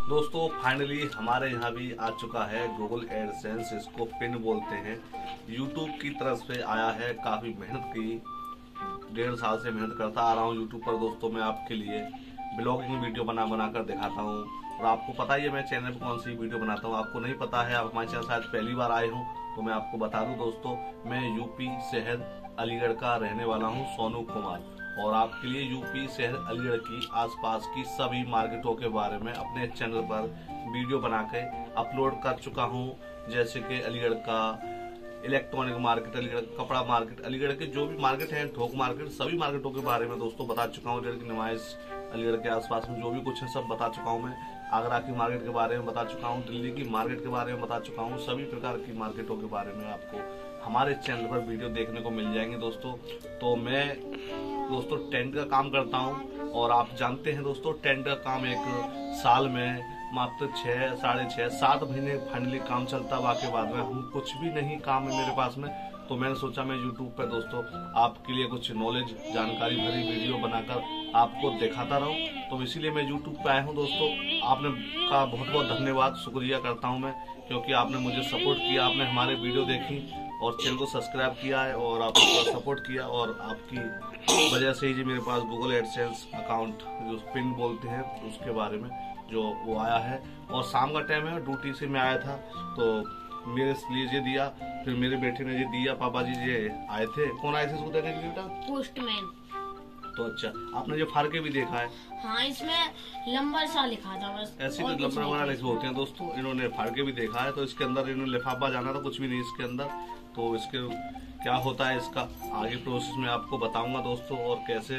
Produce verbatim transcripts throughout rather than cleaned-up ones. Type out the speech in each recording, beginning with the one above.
दोस्तों फाइनली हमारे यहाँ भी आ चुका है गूगल एडसेंस, इसको पिन बोलते हैं। यूट्यूब की तरफ से आया है, काफी मेहनत की, डेढ़ साल से मेहनत करता आ रहा हूँ यूट्यूब पर। दोस्तों मैं आपके लिए ब्लॉगिंग वीडियो बना बना कर दिखाता हूँ, और आपको पता ही है मैं चैनल पर कौन सी वीडियो बनाता हूँ। आपको नहीं पता है, आप हमारे चैनल शायद पहली बार आए हों, तो मैं आपको बता दूं दोस्तों, मैं यूपी शहर अलीगढ़ का रहने वाला हूँ सोनू कुमार, और आपके लिए यूपी शहर अलीगढ़ की आसपास की सभी मार्केटों के बारे में अपने चैनल पर वीडियो बना के अपलोड कर चुका हूँ। जैसे कि अलीगढ़ का इलेक्ट्रॉनिक मार्केट, अलीगढ़ कपड़ा मार्केट, अलीगढ़ के जो भी मार्केट है, थोक मार्केट, सभी मार्केटों के बारे में दोस्तों बता चुका हूँ। अलीगढ़ की नुमाइश, अलीगढ़ के आसपास में जो भी कुछ है सब बता चुका हूँ मैं। आगरा की मार्केट के बारे में बता चुका हूँ, दिल्ली की मार्केट के बारे में बता चुका हूँ। सभी प्रकार की मार्केटों के बारे में आपको हमारे चैनल पर वीडियो देखने को मिल जाएंगे दोस्तों। तो मैं दोस्तों टेंट का काम करता हूँ, और आप जानते हैं दोस्तों टेंट का काम एक साल में मात्र छह साढ़े छह सात महीने फाइनली काम चलता है। के बाद में हम कुछ भी नहीं काम है मेरे पास में, तो मैंने सोचा मैं यूट्यूब पर दोस्तों आपके लिए कुछ नॉलेज जानकारी भरी वीडियो बनाकर आपको दिखाता रहूं। तो इसीलिए मैं यूट्यूब पे आया हूं दोस्तों। आपने का बहुत बहुत धन्यवाद, शुक्रिया करता हूं मैं, क्योंकि आपने मुझे सपोर्ट किया, आपने हमारे वीडियो देखी और चैनल को सब्सक्राइब किया है, और आपने सपोर्ट किया, और आपकी वजह से ही जी मेरे पास गूगल एडसेंस अकाउंट जो पिन बोलते हैं उसके बारे में जो वो आया है। और शाम का टाइम है, ड्यूटी से मैं आया था तो मेरे लिए ये दिया, फिर मेरे बेटे ने ये दिया, पापा जी ये आए थे। कौन आए थे इसको देने के लिए बेटा? पोस्टमैन। तो अच्छा, आपने ये फाड़ के भी देखा है? हाँ, इसमें लंबा सा लिखा था बस। ऐसे तो लंबा वाला लिखे होते हैं दोस्तों, इन्होंने फाड़ के भी देखा है। तो इसके अंदर इन्होंने लिफाफा जाना था, कुछ भी नहीं इसके अंदर। तो इसके क्या होता है इसका आगे प्रोसेस में आपको बताऊंगा दोस्तों, और कैसे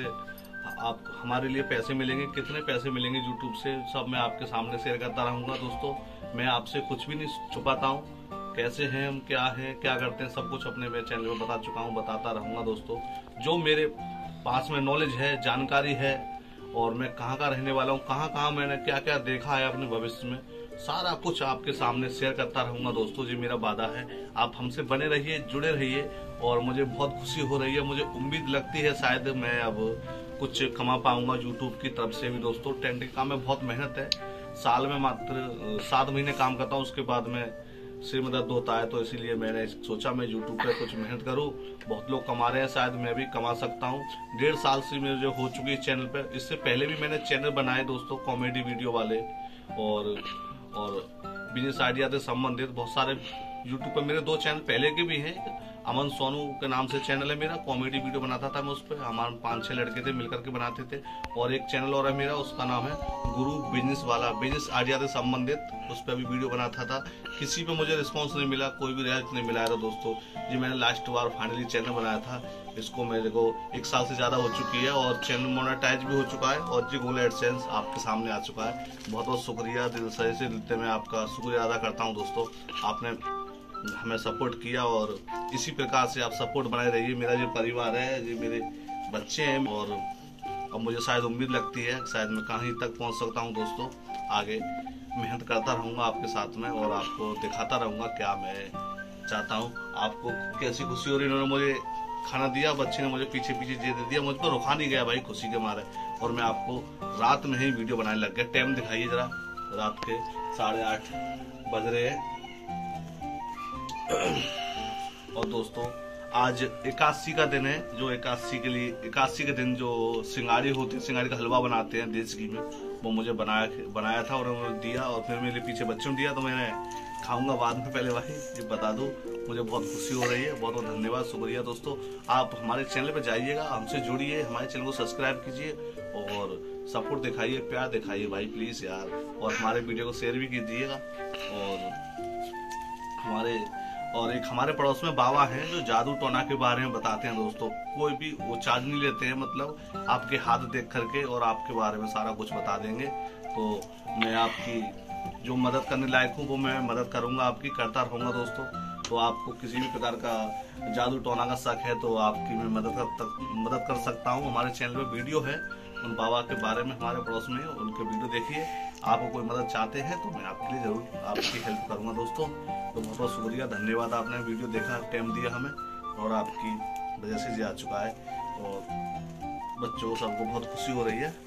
आप हमारे लिए पैसे मिलेंगे, कितने पैसे मिलेंगे यूट्यूब से, सब मैं आपके सामने शेयर करता रहूंगा दोस्तों। मैं आपसे कुछ भी नहीं छुपाता हूँ, कैसे हैं हम, क्या है, क्या करते हैं, सब कुछ अपने मेरे चैनल में बता चुका हूँ, बताता रहूंगा दोस्तों। जो मेरे पास में नॉलेज है, जानकारी है, और मैं कहाँ का रहने वाला हूँ, कहाँ कहाँ मैंने क्या क्या देखा है अपने भविष्य में, सारा कुछ आपके सामने शेयर करता रहूंगा दोस्तों। जी मेरा वादा है, आप हमसे बने रहिए, जुड़े रहिए, और मुझे बहुत खुशी हो रही है। मुझे उम्मीद लगती है शायद मैं अब कुछ कमा पाऊंगा यूट्यूब की तरफ से भी दोस्तों। टेंट के काम में बहुत मेहनत है, साल में मात्र सात महीने काम करता हूँ, उसके बाद में सिर में दर्द होता है। तो इसीलिए मैंने सोचा मैं यूट्यूब पे कुछ मेहनत करूं। बहुत लोग कमा रहे हैं, शायद मैं भी कमा सकता हूं। डेढ़ साल से मेरे जो हो चुकी है चैनल पे, इससे पहले भी मैंने चैनल बनाए दोस्तों कॉमेडी वीडियो वाले, और और बिजनेस आइडिया से संबंधित बहुत सारे यूट्यूब पे मेरे दो चैनल पहले के भी हैं। अमन सोनू के नाम से चैनल है मेरा, कॉमेडी वीडियो बनाता था मैं उस पर, हमारे पांच छह लड़के थे मिलकर के बनाते थे। और एक चैनल और है मेरा, उसका नाम है गुरु बिजनेस वाला, बिजनेस आइडिया से संबंधित, उस पर भी वीडियो बनाता था। किसी पे मुझे रिस्पांस नहीं मिला, कोई भी रिजल्ट नहीं मिला था दोस्तों। जी मैंने लास्ट बार फाइनली चैनल बनाया था, इसको मेरे को एक साल से ज्यादा हो चुकी है, और चैनल मोनेटाइज भी हो चुका है, और जी गूगल एडसेंस आपके सामने आ चुका है। बहुत बहुत शुक्रिया, दिल से से दिल से मैं आपका शुक्रिया अदा करता हूँ दोस्तों। आपने हमें सपोर्ट किया, और इसी प्रकार से आप सपोर्ट बनाए रहिए। मेरा जो परिवार है, ये मेरे बच्चे हैं, और अब मुझे शायद उम्मीद लगती है शायद मैं कहीं तक पहुंच सकता हूं दोस्तों। आगे मेहनत करता रहूंगा आपके साथ में, और आपको दिखाता रहूंगा क्या मैं चाहता हूं। आपको कैसी खुशी हो रही, इन्होंने मुझे खाना दिया, बच्चे ने मुझे पीछे पीछे जे दे दिया, मुझ पर रुका नहीं गया भाई खुशी के मारे। और मैं आपको रात में ही वीडियो बनाने लग गया। टाइम दिखाइए जरा, रात के साढ़े आठ बज रहे हैं। और दोस्तों आज एकादशी का दिन है, जो एकादशी के लिए एकादशी के दिन जो सिंगाड़ी होती है, सिंगाड़ी का हलवा बनाते हैं देसी घी में, वो मुझे बनाया बनाया था और उन्होंने दिया, और फिर मेरे पीछे बच्चों ने दिया, तो मैंने खाऊंगा बाद में। पहले भाई ये बता दूं, मुझे बहुत खुशी हो रही है। बहुत बहुत धन्यवाद, शुक्रिया दोस्तों। आप हमारे चैनल पे जाइएगा, हमसे जुड़िए, हमारे चैनल को सब्सक्राइब कीजिए, और सपोर्ट दिखाइए, प्यार दिखाइए भाई प्लीज यार, और हमारे वीडियो को शेयर भी कीजिएगा। और हमारे और एक हमारे पड़ोस में बाबा हैं जो जादू टोना के बारे में बताते हैं दोस्तों। कोई भी वो चार्ज नहीं लेते हैं, मतलब आपके हाथ देख करके और आपके बारे में सारा कुछ बता देंगे। तो मैं आपकी जो मदद करने लायक हूँ वो मैं मदद करूंगा, आपकी करता रहूंगा दोस्तों। तो आपको किसी भी प्रकार का जादू टोना का शक है तो आपकी मैं मदद कर मदद कर सकता हूँ। हमारे चैनल पे वीडियो है उन बाबा के बारे में, हमारे पड़ोस में, उनके वीडियो देखिए। आपको कोई मदद चाहते हैं तो मैं आपके लिए जरूर आपकी हेल्प करूंगा दोस्तों। तो बहुत बहुत शुक्रिया, धन्यवाद, आपने वीडियो देखा, टाइम दिया हमें, और आपकी वजह से जी आ चुका है, और बच्चों को सबको बहुत खुशी हो रही है।